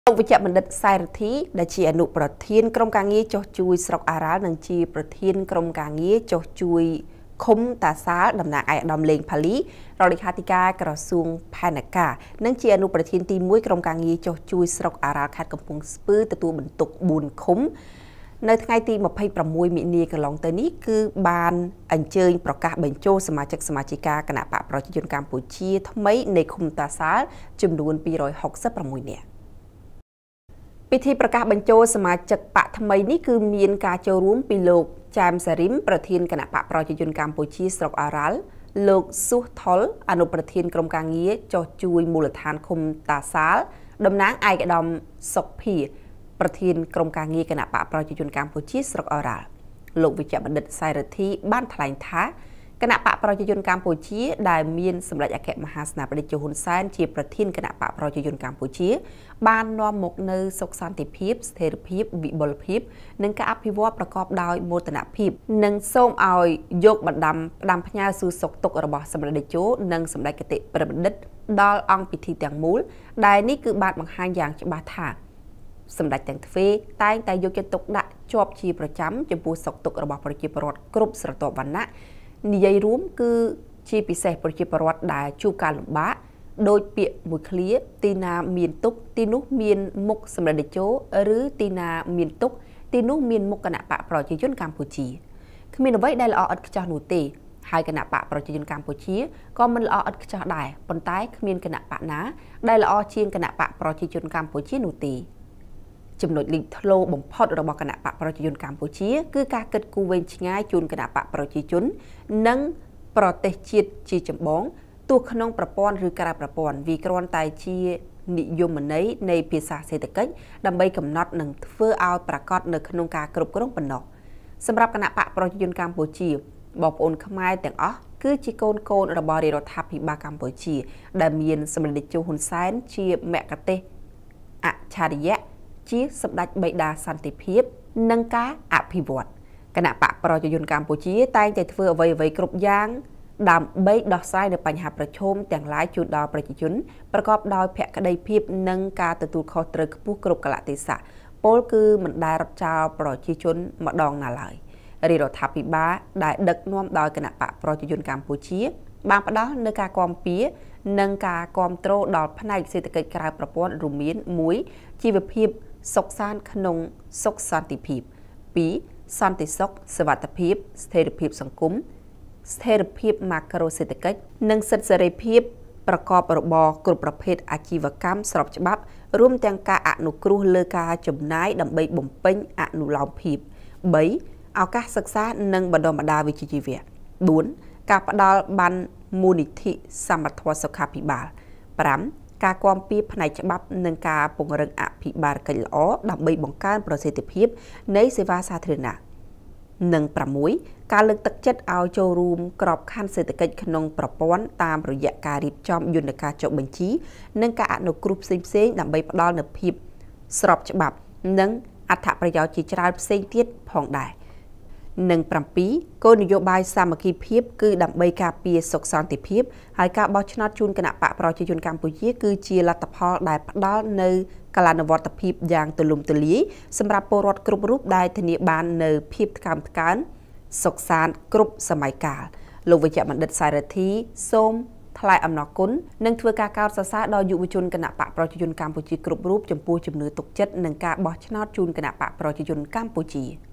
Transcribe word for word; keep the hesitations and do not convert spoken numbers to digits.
លោកវិជ្ជបណ្ឌិតសៃរធីដែលជាអនុប្រធានក្រុមការងារចុះជួយស្រុកអារ៉ាល់និងជាប្រធានក្រុមការងារចុះជួយឃុំតាសាលតំណាងឯកឧត្តមលេងផាលីរដ្ឋលេខាធិការក្រសួងផែនការនិងជាអនុប្រធានទីមួយក្រុមការងារចុះជួយស្រុកអារ៉ាល់ខេត្តកំពង់ស្ពឺទទួលបន្ទុកបួនឃុំនៅថ្ងៃទីម្ភៃប្រាំមួយមិនិនាកន្លងទៅនេះគឺបានអញ្ជើញប្រកាសបញ្ចូលសមាជិកសមាជិកាគណៈបកប្រជាជនកម្ពុជាថ្មីនៃឃុំតាសាលចំនួនពីររយហុកសិបប្រាំមួយនាក់ពិធីប្រកាសបញ្ចូលសមាជិកបកថ្មីនេះគឺមានការចូលរួមពីលោកចាមសារីមប្រធានគណៈបកប្រជាជនកម្ពុជាស្រុកអារ៉ាល់លោកស៊ូសថុលអនុប្រធានក្រុមការងារចុះជួយមូលដ្ឋានឃុំតាសាលតំណាងឯកឧត្តមសុកភាប្រធានក្រុមការងារគណៈបកប្រជាជនកម្ពុជាស្រុកអារ៉ាល់លោកវិជ្ជបណ្ឌិតសៃរធីបានថ្លែងថាគណៈបកប្រជាជនកម្ពុជាដែលមានសម្ដេចអគ្គមហាសេនាបតីជហ៊ុនសែនជាប្រធានគណៈបកប្រជាជនកម្ពុជាបាននាំមកនៅសុខសន្តិភាពស្ថិរភាពវិបុលភាពនិងការអភិវឌ្ឍប្រកបដោយមោទនភាពនិងសូមឲ្យយកបណ្ដាំផ្ដាំផ្ញើសួរសុខទុក្ខរបស់សម្ដេចតេជោនិងសម្ដេចគតិព្រះបណ្ឌិតដល់អង្គពិធីទាំងមូលដែលនេះគឺបានបង្ហាញយ៉ាងច្បាស់ថាសម្ដេចទាំងទ្វេតែងតែយកចិត្តទុកដាក់ជាប់ជាប្រចាំចំពោះសុខទុក្ខរបស់ប្រជាពលរដ្ឋគ្រប់ស្រទាប់វណ្ណៈនិយាយរួមគឺជាពិសេសប្រជាពលរដ្ឋដែលជួបការលំបាកដោយពាក្យមួយឃ្លាទីណាមានទុក្ខទីនោះមានមុខសម្ដេចតេជោឬទីណាមានទុក្ខទីនោះមានមុខគណៈបកប្រជាជនកម្ពុជាគ្មានអ្វីដែលល្អឥតខ្ចោះនោះទេហើយគណៈបកប្រជាជនកម្ពុជាក៏មិនល្អឥតខ្ចោះដែរប៉ុន្តែគ្មានគណៈបកណាដែលល្អជាងគណៈបកប្រជាជនកម្ពុជានោះទេចំណុចលេចធ្លោបំផុតរបស់គណៈបកប្រជាជនកម្ពុជាគឺការគិតគូរវែងឆ្ងាយជូនគណៈបកប្រជាជននិងប្រទេសជាតិជាចម្បងទោះក្នុងប្រព័ន្ធឬក្រៅប្រព័ន្ធវាគ្រាន់តែជានិយមន័យនៃភាសាសេដ្ឋកិច្ចដើម្បីកំណត់និងធ្វើឲ្យប្រកបនៅក្នុងការគ្រប់គ្រងប៉ុណ្ណោះសម្រាប់គណៈបកប្រជាជនកម្ពុជាបងប្អូនខ្មែរទាំងអស់គឺជាកូនកូនរបស់រាជរដ្ឋាភិបាលកម្ពុជាដែលមានសម្ដេចតេជោហ៊ុនសែនជាមគ្គទេសអច្ឆរិយៈជាសម្ដេចបិតាសន្តិភាពនិងការអភិវឌ្ឍគណៈបកប្រជាជនកម្ពុជាតែងតែធ្វើអ្វីអ្វីគ្រប់យ៉ាងដើម្បីដោះស្រាយនៅបញ្ហាប្រឈមទាំងឡាយជូនដល់ប្រជាជនប្រកបដោយភក្តីភាពនិងការទទួលខុសត្រូវខ្ពស់គ្រប់កលៈទេសៈពលគឺមិនដែលរត់ចោលប្រជាជនម្ដងណាឡើយរាជរដ្ឋាភិបាលដែលដឹកនាំដោយគណៈបកប្រជាជនកម្ពុជាបានផ្ដល់នូវការគាំពៀនិងការគ្រប់គ្រងដល់ផ្នែកសេដ្ឋកិច្ចក្រៅប្រព័ន្ធរួមមានមួយជីវភាពសុខសាន្តក្នុងសុខសន្តិភាពពីរសន្តិសុខសុវត្ថិភាពស្ថិរភាពសង្គមស្ថិរភាពម៉ាក្រូសេដ្ឋកិច្ចនិងសិទ្ធិសេរីភាពប្រកបរបរគ្រប់ប្រភេទអាជីវកម្មស្របច្បាប់រួមទាំងការអនុគ្រោះលើការចំណាយដើម្បីបំពេញអនុលោមភាពបីឱកាសសិក្សានិងបណ្ដុះបណ្ដាលវិជ្ជាជីវៈបួនការផ្ដល់បានមូលនិធិសមត្ថសុខាភិបាលប្រាំការគាំពៀផ្នែកច្បាប់និងការពង្រឹងអភិបាលកិច្ចល្អដើម្បីបង្កើនប្រសិទ្ធភាពនៃសេវាសាធារណៈនិងប្រាំមួយការលើកទឹកចិត្តឲ្យចូលរួមក្របខ័ណ្ឌសេដ្ឋកិច្ចក្នុងប្រព័ន្ធតាមរយៈការរៀបចំយន្តការចុះបញ្ជីនិងការអនុគ្រោះផ្សេងៗដើម្បីផ្ដល់នូវភាពស្របច្បាប់និងអត្ថប្រយោជន៍ជាច្រើនផ្សេងទៀតផងដែរនិងប្រាំពីរគោលនយោបាយសាមគ្គីភាពគឺដើម្បីការពារសុខសន្តិភាពហើយការបោះឆ្នោតជូនគណៈបកប្រជាជនកម្ពុជាគឺជាលទ្ធផលដែលផ្ដល់នៅកលានុវត្តភាពយ៉ាងទូលំទូលាយសម្រាប់ពលរដ្ឋគ្រប់រូបដែលធានាបាននៅភាពថ្កើងថ្កើងសុខសាន្តគ្រប់សម័យកាលលោកវិជ្ជបណ្ឌិតសៃរធីសូមថ្លែងអំណរគុណនិងធ្វើការកោតសរសើរដល់យុវជនគណៈបកប្រជាជនកម្ពុជាគ្រប់រូបចំពោះជំនឿទុកចិត្តនិងការបោះឆ្នោតជូនគណៈបកប្រជាជនកម្ពុជា